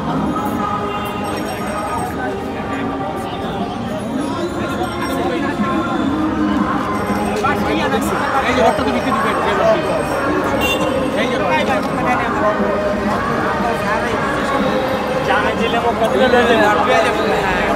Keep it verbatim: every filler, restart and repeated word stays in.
এই যে রক্ত তো বিক্রি দিবেন যে রক্ত এই যে জানে দিলে মক্কা দিলে লয়ে যাবে আর পেয়ে যাবে।